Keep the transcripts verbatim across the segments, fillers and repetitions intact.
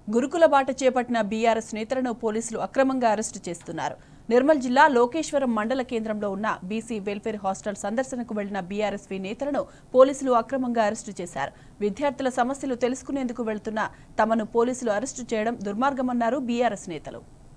గురుకుల బాట చేపట్టిన బీఆర్ఎస్ నేతలను పోలీసులు అక్రమంగా అరెస్టు చేస్తున్నారు. నిర్మల్ జిల్లా లోకేశ్వరం మండల కేంద్రంలో ఉన్న బీసీ వెల్ఫేర్ హాస్టల్ సందర్శనకు వెళ్లిన బీఆర్ఎస్వీ నేతలను పోలీసులు అక్రమంగా అరెస్టు చేశారు. విద్యార్థుల సమస్యలు తెలుసుకునేందుకు వెళ్తున్న తమను పోలీసులు అరెస్టు చేయడం దుర్మార్గమన్నారు బీఆర్ఎస్ నేతలు.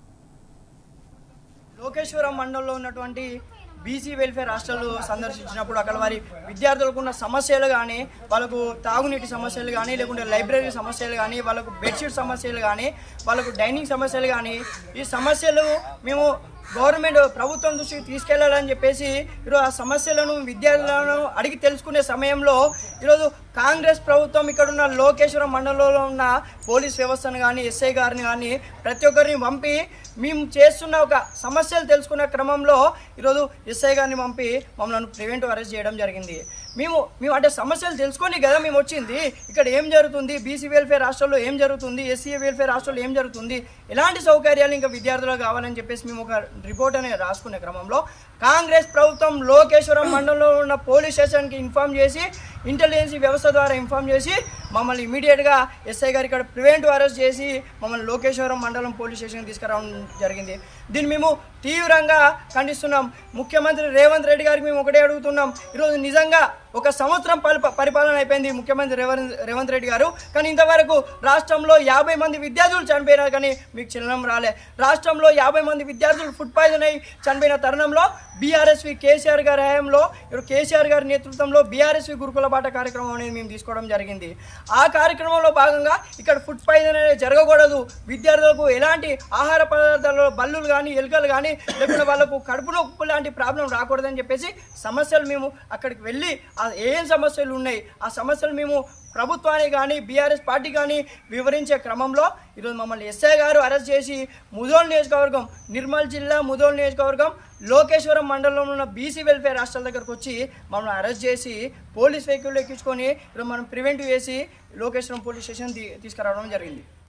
లోకేశ్వరం మండలంలో ఉన్నటువంటి బీసీ వెల్ఫేర్ హాస్టల్ సందర్శించినప్పుడు అక్కడ వారి విద్యార్థులకు ఉన్న సమస్యలు కానీ, వాళ్ళకు తాగునీటి సమస్యలు కానీ, లేకుంటే లైబ్రరీ సమస్యలు కానీ, వాళ్ళకు బెడ్షీట్ సమస్యలు కానీ, వాళ్ళకు డైనింగ్ సమస్యలు కానీ, ఈ సమస్యలు మేము గవర్నమెంట్ ప్రభుత్వం దృష్టికి తీసుకెళ్లాలని చెప్పేసి ఈరోజు ఆ సమస్యలను విద్యార్థులను అడిగి తెలుసుకునే సమయంలో ఈరోజు కాంగ్రెస్ ప్రభుత్వం ఇక్కడ ఉన్న లోకేశ్వరం మండలంలో ఉన్న పోలీస్ వ్యవస్థను కానీ, ఎస్ఐ గారిని కానీ ప్రతి ఒక్కరిని పంపి మేము చేస్తున్న ఒక సమస్యలు తెలుసుకునే క్రమంలో ఈరోజు ఎస్ఐ గారిని పంపి మమ్మల్ని ప్రివెంటివ్ అరెస్ట్ చేయడం జరిగింది. మేము మేము అంటే సమస్యలు తెలుసుకొని కదా మేము వచ్చింది. ఇక్కడ ఏం జరుగుతుంది, బీసీ వెల్ఫేర్ హాస్టల్లో ఏం జరుగుతుంది, ఎస్సీ వెల్ఫేర్ హాస్టల్లో ఏం జరుగుతుంది, ఎలాంటి సౌకర్యాలు ఇంకా విద్యార్థులకు కావాలని చెప్పేసి మేము ఒక రిపోర్ట్ అనేది రాసుకునే క్రమంలో కాంగ్రెస్ ప్రభుత్వం లోకేశ్వరం మండలంలో ఉన్న పోలీస్ స్టేషన్కి ఇన్ఫామ్ చేసి, ఇంటెలిజెన్స్ వ్యవస్థ ద్వారా ఇన్ఫామ్ చేసి మమ్మల్ని ఇమీడియట్గా ఎస్ఐ గారు ఇక్కడ ప్రివెంటివ్ అరెస్ట్ చేసి మమ్మల్ని లోకేశ్వరం మండలం పోలీస్ స్టేషన్కి తీసుకురావడం జరిగింది. దీన్ని మేము తీవ్రంగా ఖండిస్తున్నాం. ముఖ్యమంత్రి రేవంత్ రెడ్డి గారికి మేము ఒకటే అడుగుతున్నాం. ఈరోజు నిజంగా ఒక సంవత్సరం పరిపాలన అయిపోయింది ముఖ్యమంత్రి రేవంత్ రేవంత్ రెడ్డి గారు, కానీ ఇంతవరకు రాష్ట్రంలో యాభై మంది విద్యార్థులు చనిపోయినా కానీ మీకు చిహ్నం రాలే. రాష్ట్రంలో యాభై మంది విద్యార్థులు ఫుడ్ పాయిజన్ అయి చనిపోయిన తరుణంలో బీఆర్ఎస్వి కేసీఆర్ గారి హయాంలో ఇప్పుడు కేసీఆర్ గారి నేతృత్వంలో బీఆర్ఎస్వి గురుకుల బాట కార్యక్రమం అనేది మేము తీసుకోవడం జరిగింది. ఆ కార్యక్రమంలో భాగంగా ఇక్కడ ఫుడ్ పాయిజన్ అనేది జరగకూడదు, విద్యార్థులకు ఎలాంటి ఆహార పదార్థాలలో బల్లులు కానీ, ఎలుకలు కానీ, లేకుంటే వాళ్ళకు కడుపు నొప్పి లాంటి ప్రాబ్లం రాకూడదని చెప్పేసి సమస్యలు మేము అక్కడికి వెళ్ళి ఏం సమస్యలు ఉన్నాయి ఆ సమస్యలు మేము ప్రభుత్వానికి కానీ, బీఆర్ఎస్ పార్టీ కానీ వివరించే క్రమంలో ఈరోజు మమ్మల్ని ఎస్ఐ గారు అరెస్ట్ చేసి ముధోల్ నియోజకవర్గం, నిర్మల్ జిల్లా ముధోల్ నియోజకవర్గం లోకేశ్వరం మండలంలో ఉన్న బీసీ వెల్ఫేర్ హాస్టల్ దగ్గరకు వచ్చి మమ్మల్ని అరెస్ట్ చేసి పోలీస్ వెహికల్ ఎక్కించుకొని ఈరోజు మనం ప్రివెంటివ్ చేసి లోకేశ్వరం పోలీస్ స్టేషన్ తీసుకురావడం జరిగింది.